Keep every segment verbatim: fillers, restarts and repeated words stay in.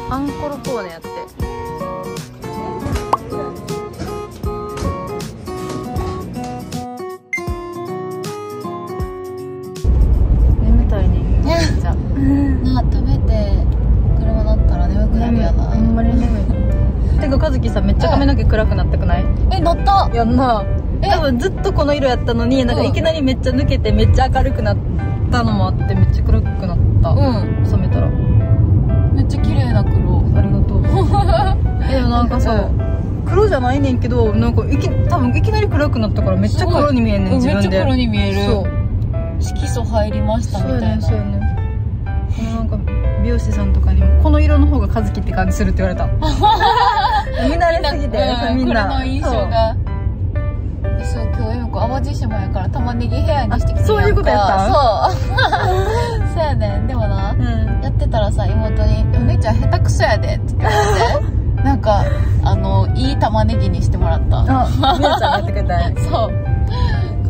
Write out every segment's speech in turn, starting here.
アンコロコーネやって。眠たいね。めっちゃ。 なあ、食べて車乗ったら眠くなるやな。 ほんまに眠い。てか和樹さ、めっちゃ髪の毛暗くなったくない？ え、なった。 やんな。多分ずっとこの色やったのに、なんかいきなりめっちゃ抜けてめっちゃ明るくなったのもあって、めっちゃ暗くなった。うん。染めたらめっちゃ綺麗な黒。 ありがとう。でもなんかさ、黒じゃないねんけど、なんかいき多分いきなり暗くなったからめっちゃ黒に見えんねん、自分で。 めっちゃ黒に見える。 そう。 色素入りましたみたいな。 そうやねん、そうやねん。このなんか美容師さんとかにもこの色の方が和樹って感じするって言われた。見慣れすぎて、みんな。 これの印象が。そう、今日エミコ淡路島やから玉ねぎヘアにしてきて。 そういうことやった？ そう。そうやねん。でもな、やってたらさ、妹に「お姉ちゃん下手くそやで」って言ってなんかあのいい玉ねぎにしてもらった。 あ、みなちゃんがやってくれたね。 そう、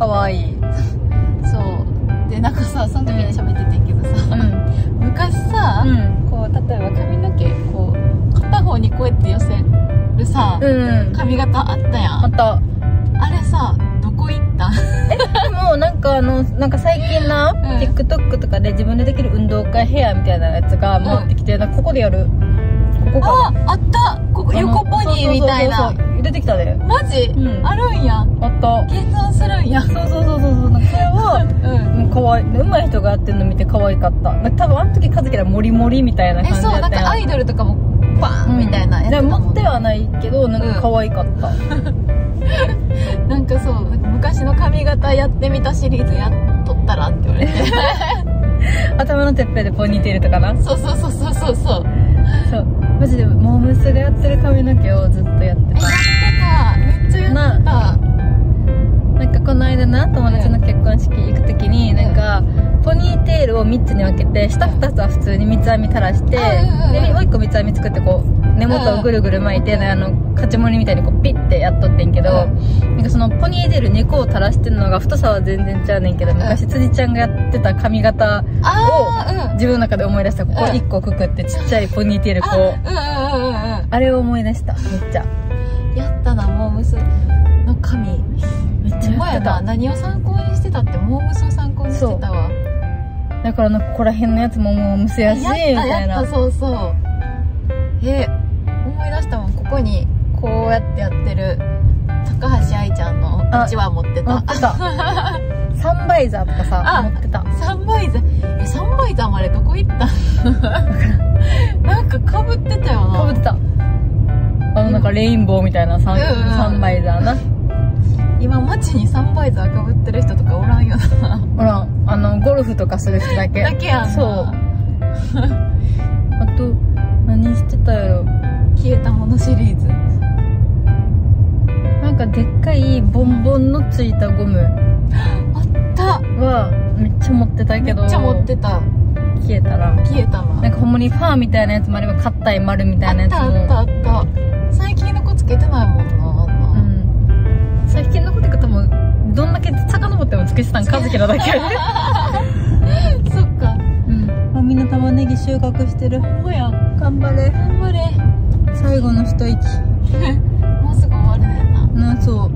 かわいい。 そうで、なんかさ、その時に喋っててんけどさ、昔さ、こう例えば髪の毛こう片方にこうやって寄せるさ、髪型あったやん。 あった。 あれさ、どこ行ったん？ え、でもなんかあの、なんか最近な、TikTok とかで自分でできる運動会ヘアみたいなやつが回ってきて、ここでやる。ここか。 あ、あった。ここ横ポニーみたいな。 出てきたで。 マジ？あるんや。 あった。 計算するんや。 そうそうそうそう。なんかそれは、可愛い。上手い人がやってるの見て可愛かった。多分あの時和樹らモリモリみたいな感じだった。 え、そう、なんかアイドルとかもバーンみたいなやつだもん。 持ってはないけど、なんか可愛かった。 なんかそう、昔の髪型やってみたシリーズやっとったらって言われて頭のてっぺんでポニーテールとかな。 そうそうそうそうそうそうそう、マジでモームスがやってる髪の毛をずっとやってた。 やってた、めっちゃやってた。 なんかこの間な、友達の結婚式行く時に、なんかポニーテールをみっつに分けて、下ふたつは普通に三つ編み垂らして、でもういっこ三つ編み作ってこう根元をぐるぐる巻いて、あのカチモリみたいにこうピッてやっとってんけど、なんかそのポニーテールにこを垂らしてるのが太さは全然ちゃうねんけど、昔辻ちゃんがやってた髪型を自分の中で思い出した。ここいっこくくってちっちゃいポニーテールこう、あれを思い出した。めっちゃやったな、モームスの髪。めっちゃやってた。何を参考にしてたって、モームスを参考にしてたわ。 だからなんかここら辺のやつもモームスやしみたいな。 やった、そうそう。え、思い出したもん。ここにこうやってやってる高橋愛ちゃんのうちわ持ってた。持ってた。サンバイザーとかさ、持ってた。 サンバイザー、え、サンバイザーまでどこ行ったなんかかぶってたよな。 かぶってた。あのなんかレインボーみたいなサン、サンバイザーな。 今街にサンバイザーかぶってる人とかおらんよな。 おらん。あのゴルフとかする人だけ。 だけやんな。 そう。あと何してたやろ。 消えたものシリーズ。 なんかでっかいボンボンのついたゴムあったはめっちゃ持ってたけど、 めっちゃ持ってた。 消えたら消えたわ。 なんかほんまにファーみたいなやつもあれば硬い丸みたいなやつもあったあったあった。最近の子つけてないもんな、あんな。うん、 最近の子ってか多分どんだけ遡ってもつけてたん和樹らだけそっか。 うん、もうみんな玉ねぎ収穫してる。 ほんまや。 頑張れ頑張れ。 最後の一息もうすぐ終わるねんな。 な。そう、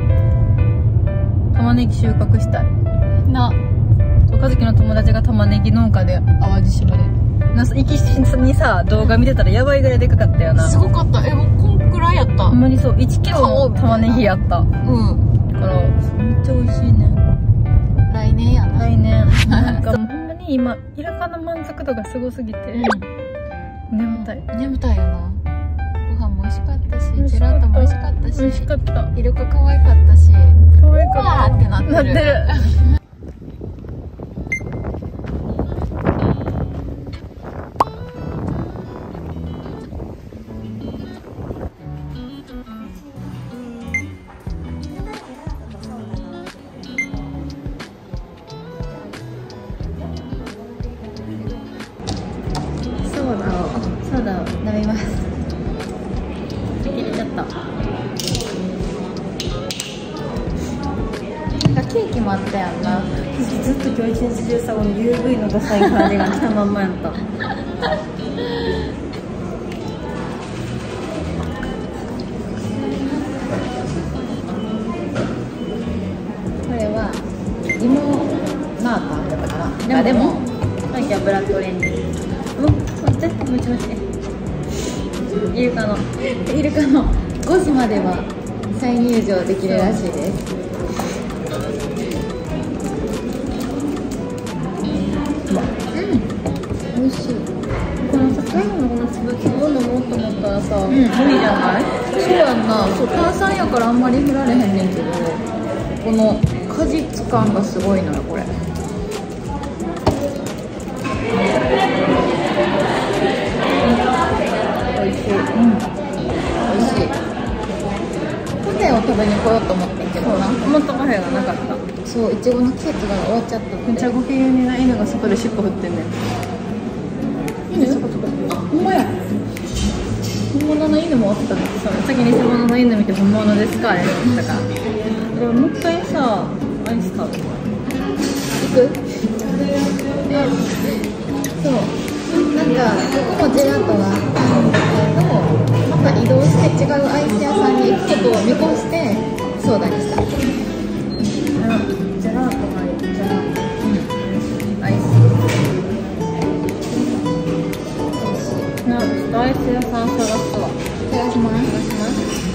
玉ねぎ収穫したいな。 和樹の友達が玉ねぎ農家で淡路島でな、行きにさ動画見てたらやばいぐらいでかかったよな。 すごかった。え、もうこんくらいやった。 ほんまにそう、いちキロの玉ねぎやった。うん、だからめっちゃ美味しいね。 来年やな。 来年なんかもうほんまに今イルカの満足度がすごすぎて、うん、眠たい。 眠たいよな。ご飯も美味しかったし、ジェラートも美味しかったし、 美味しかった。 イルカ可愛かったし、 可愛かった。 わーってなってる。なってるそうだ、飲みます。入れちゃった。なんかケーキもあったやんな。ずっと今日一日中さ、この ユーブイ のダサい感じが来たまんまやった。 マーターだったかな。 でもでもさっきはブラックオレンジ。もう待って、もちもちイルカのイルカのごじまでは再入場できるらしいです。美味しい。 このさ、最後のこのつぶつぶを飲もうと思ったらさ、 ん無理じゃない？ そうやんな。そう、炭酸やからあんまり振られへんねんけど、この果実感がすごいのよこれ。美味しい。うん、美味しい。パフェを食べに来ようと思ってんけどな。 もっとカフェがなかった。 そう、いちごのケーキが終わっちゃったって。 めっちゃご機嫌にな犬が外で尻尾振ってんねん。 犬そこそこ。あ、ほんまや。本物の犬もおったの。 そう、先に偽物の犬見て本物ですかあれだから。でももう一回さ、アイス食べる。 行く？そう。なんかここもジェラートがあったんだけど、また移動して違うアイス屋さんに行くことを見越してソーダにした。 ジェラートがいい。ジェラート。アイス。な、ちょっとアイス屋さん探すわ。 探します。探します。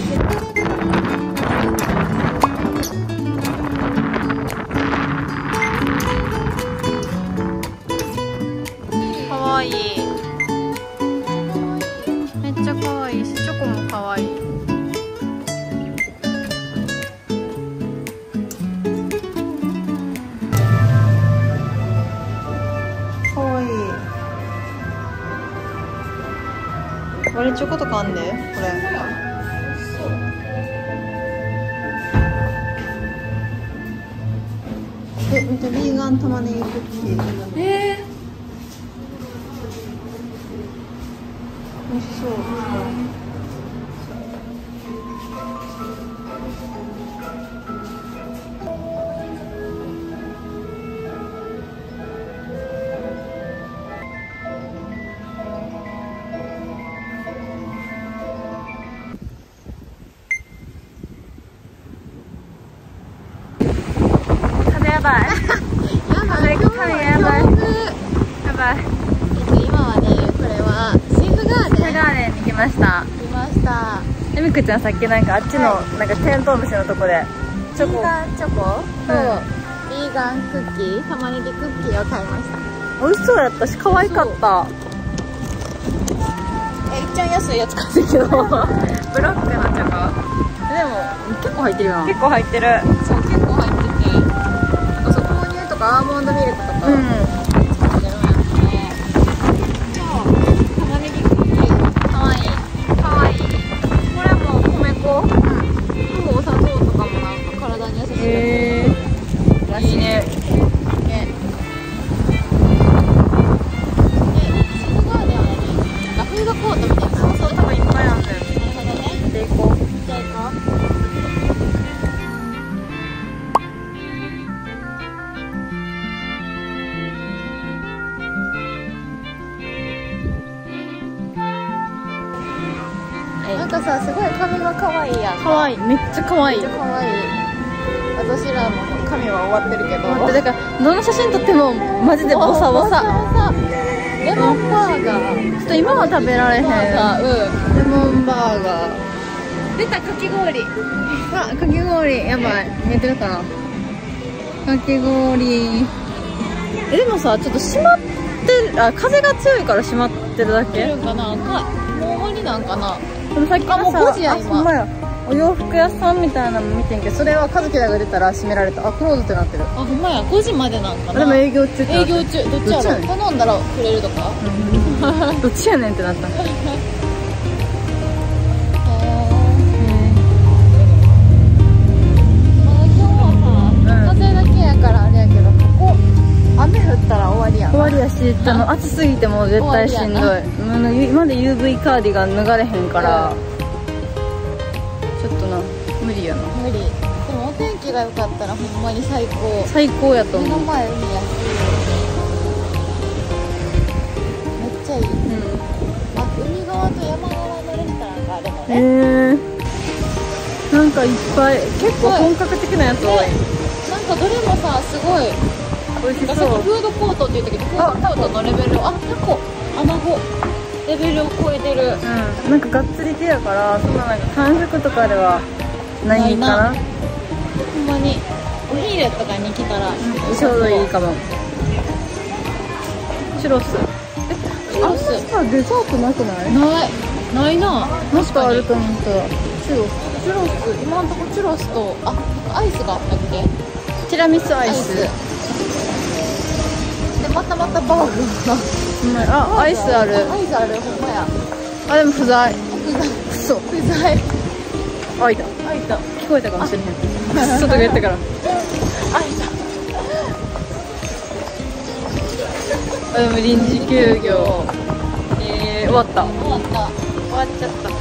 かわいい。めっちゃかわいいし、チョコもかわいい。かわいい。あれチョコとかあんで、これ。え、見て、ビーガン玉ねぎクッキー。 えー美味しそう。風やばい。 やばい。 風やばい。やばい。 今はね、これはシーフガーデン。 シーフガーデンに来ました。 来ました。 えみくちゃんさっきなんかあっちのなんかテントウムシのとこでチョコ、 ビーガンチョコと、 うんビーガンクッキー、玉ねぎクッキーを買いました。 美味しそうやったし可愛かった。 え、いっちゃん安いやつ買ったけどブロックのチョコ。 でも結構入ってるよな。 結構入ってる。 そう、結構入ってて、なんかそう、豆乳とかアーモンドミルクとか、 うん。 作ってるんやって。じゃあ、玉ねぎクッキー。 可愛い。可愛い。これはもう米粉。 うん。お砂糖とかもなんか体に優しいやつ。 へえ。らしいね。 ね。で、シーフガーデンは何？ラフードコートみたいな。 そうそう、多分いっぱいあるんだよ。 なるほどね。 で行こう。 じゃあ行こう。なんかさ、すごい髪が可愛いやん。 可愛い。めっちゃ可愛い。 めっちゃ可愛い。私らも髪は終わってるけど。 待って、だからどの写真撮ってもマジでボサボサ。 レモンバーガー。 ちょっと今は食べられへん。 うん。レモンバーガー。 出たかき氷。あ、かき氷やばい。見えてるかな。かき氷。え、でもさ、ちょっと閉まってる、あ、風が強いから閉まってるだけ。 出るんかな。か、もう終わりなんかな。 でもさっきのさ、 あもうごじや今あ、ほんまや。お洋服屋さんみたいなの見てんけど、それは和樹だが出たら閉められた。あ、クローズってなってる。 あ、ほんまや。ごじまでなんかな。 でも営業中ってなってる。 営業中。どっちやろ。 どっちやねん頼んだらくれるとか。 どっちやねんってなった。 へーまだ今日はさ、風だけやからあれやけど、ここ雨降ったら終わりやん。 終わりやし、あの暑すぎてもう絶対しんどい。 終うん今で ユーブイ カーディガン脱がれへんから、ちょっとな無理やな。 無理。でもお天気が良かったらほんまに最高。 最高やと目の思う。 前海やし、めっちゃいい。 うん。 あ、海側と山側のレストランがあるのえね。 ー、なんかいっぱい結構本格的なやつ多い。 なんかどれもさ、すごい美味しそう。 さっきフードコートって言ったけど、フードコートのレベルを、あ、タコ、アナゴレベルを超えてる。 うん、なんかがっつり系やから、そんななんか完食とかではないかな。 ほんまにお昼とかに来たら、 うん、ちょうどいいかも。チュロス。え、チュロスさ、デザートなくない？ ないないな。 もっとあると思ったら。チュロス。 チュロス、今のところチュロスと、あ、アイスがあったっけ？ ティラミスアイス。 で、またまたバーガー。 あ、アイスある。 アイスある、ほんまや。 あ、でも不在。 不在。 そう。 不在。 あ、いた。 あ、いた。 聞こえたかもしれへん。外が言ったから。 あ、いた。 あ、でも臨時休業。えー、終わった。 終わった。 終わっちゃった。